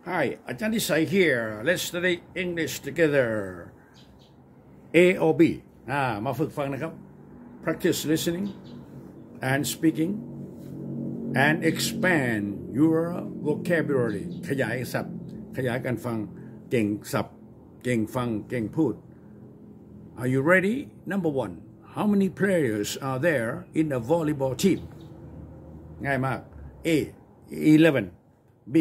Hi, Ajahn Desai here. Let's study English together. A or B มาฝึกฟังนะครับ Practice listening and speaking and expand your vocabulary ขยายศัพท์ขยายการฟังเก่งศัพท์เก่งฟังเก่งพูด Are you ready? Number one, how many players are there in a volleyball team? ง่ายมาก A 11 B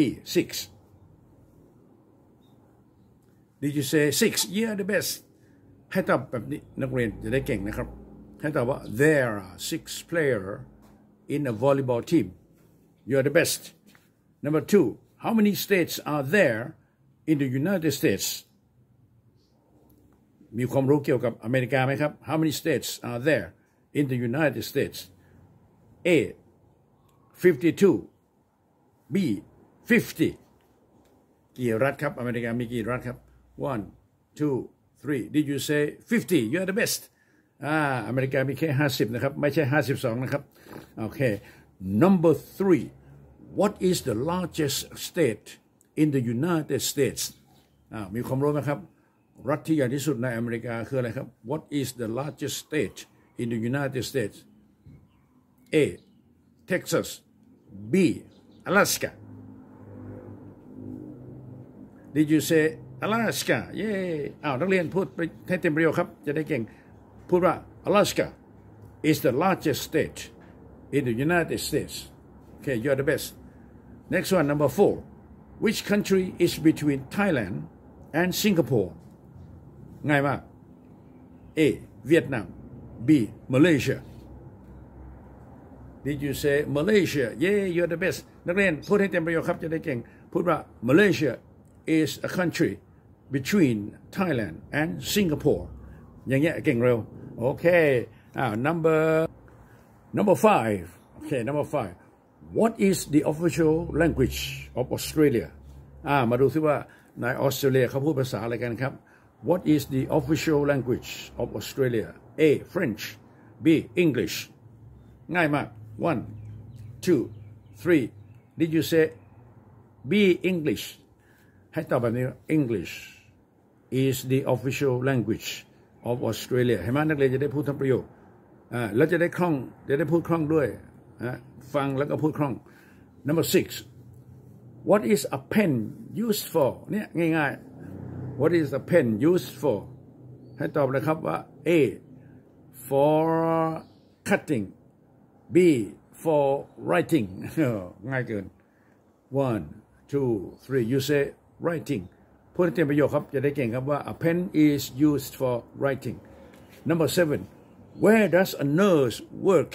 6Did you say 6? Yeah, the best. ให้ตอบแบบนี้นักเรียนจะได้เก่งนะครับให้ตอบว่า There are 6 players in a volleyball team. You're the best. Number 2, how many states are there in the United States? มีความรู้เกี่ยวกับอเมริกาไหมครับ How many states are there in the United States? A 52 B 50 กี่รัฐครับอเมริกามีกี่รัฐครับ1, 2, 3 Did you say 50? You are the best. อเมริกามีแค่50นะครับไม่ใช่52นะครับโอเค Number 3 What is the largest state in the United States? มีความรู้ไหมครับรัฐที่ใหญ่ที่สุดในอเมริกาคืออะไรครับ What is the largest state in the United States? A. Texas B. Alaska Did you say Alaska เย้นักเรียนพูดไปให้เต็มประโยคครับจะได้เก่งพูดว่า Alaska is the largest state in the United States. Okay, you're the best. Next one, number 4. Which country is between Thailand and Singapore? ง่ายมาก A. Vietnam B. Malaysia Did you say Malaysia? Yeah, you're the best. นักเรียนพูดให้เต็มประโยคครับจะได้เก่งพูดว่า Malaysia is a country between Thailand and Singapore อย่างเงี้ยเก่งเร็วโอเคnumber 5 okay number 5 What is the official language of Australia มาดูซิว่าในออสเตรเลียเขาพูดภาษาอะไรกันครับ What is the official language of Australia A French B English ง่ายมาก 1, 2, 3 Did you say B English ให้ตอบแบบนี้ English is the official language of Australia เห็นไหมนักเรียนจะได้พูดทั้งประโยคแล้วจะได้คล่องจะได้พูดคล่องด้วยฟังแล้วก็พูดคล่อง Number 6 What is a pen used for เนี่ยง่ายๆ What is a pen used for ให้ตอบเลยครับว่า A for cutting B for writing ง่ายเกิน 1, 2, 3 You say writing พูดให้เต็มประโยคครับจะได้เก่งครับว่า a pen is used for writing. Number 7 Where does a nurse work?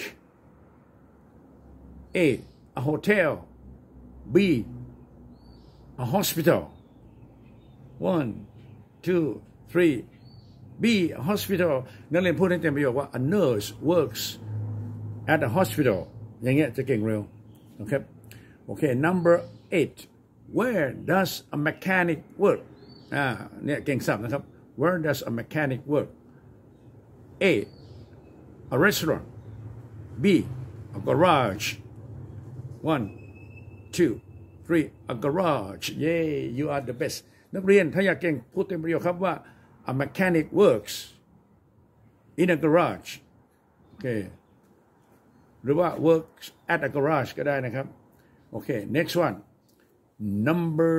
A. A hotel B. A hospital 1, 2, 3 B. A hospital นักเรียนพูดให้เต็มประโยคว่า a nurse works at a hospital อย่างเงี้ยจะเก่งเร็วโอเคโอเค Number 8 Where does a mechanic work เนี่ยเก่งศัพท์นะครับ Where does a mechanic work? A. A restaurant B. A garage 1, 2, 3 A garage Yay you are the best นักเรียนถ้าอยากเก่งพูดเต็มประโยคครับว่า A mechanic works in a garage โอเคหรือว่า works at a garage ก็ได้นะครับโอเค next one Number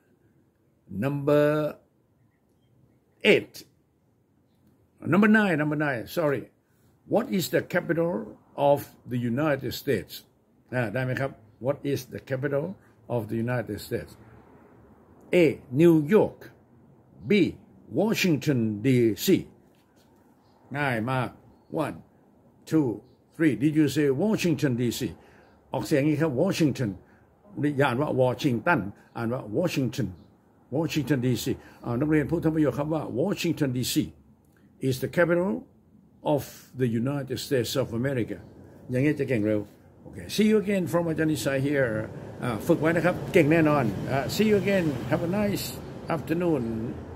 8 Number 9 sorry What is the capital of the United States ได้ไหมครับ What is the capital of the United States A New York B Washington D.C. ง่ายมาก 1, 2, 3 Did you say Washington D.C. ออกเสียงนี้ครับ Washingtonอย่าอ่านว่าวอชิงตันอ่านว่าวอชิงตันดีซีนักเรียนพูดทั้งประโยคครับว่า Washington D.C. is the capital of the United States of America อย่างนี้จะเก่งเร็วโอเค see you again from Ajahn Desai here ฝึกไว้นะครับเก่งแน่นอน see you again have a nice afternoon